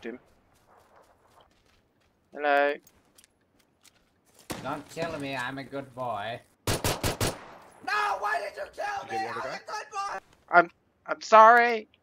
him. Hello. Don't kill me, I'm a good boy. No, why did you kill me? I'm a good boy! I'm sorry.